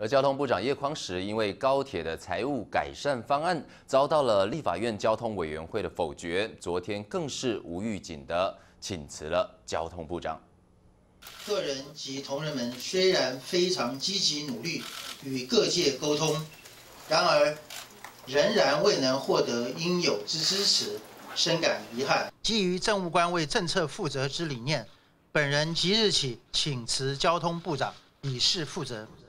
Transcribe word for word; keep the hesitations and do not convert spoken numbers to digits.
而交通部长叶匡时因为高铁的财务改善方案遭到了立法院交通委员会的否决，昨天更是无预警的请辞了交通部长。 个人及同仁们虽然非常积极努力与各界沟通，然而仍然未能获得应有之支持，深感遗憾。基于政务官为政策负责之理念，本人即日起请辞交通部长，以示负责。